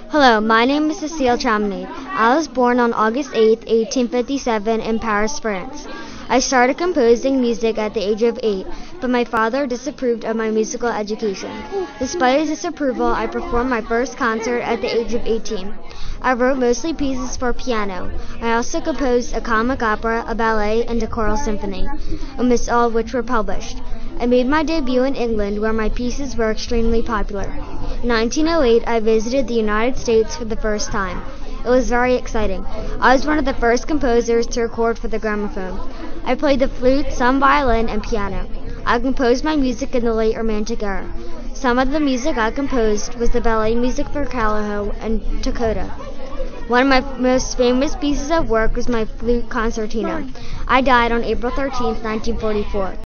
Hello, my name is Cecile Chamonix. I was born on August 8, 1857 in Paris, France. I started composing music at the age of 8, but my father disapproved of my musical education. Despite his disapproval, I performed my first concert at the age of 18. I wrote mostly pieces for piano. I also composed a comic opera, a ballet, and a choral symphony, almost all of which were published. I made my debut in England, where my pieces were extremely popular. In 1908, I visited the United States for the first time. It was very exciting. I was one of the first composers to record for the gramophone. I played the flute, some violin, and piano. I composed my music in the late Romantic era. Some of the music I composed was the ballet music for Calliope and Toccata. One of my most famous pieces of work was my flute concertina. I died on April 13, 1944.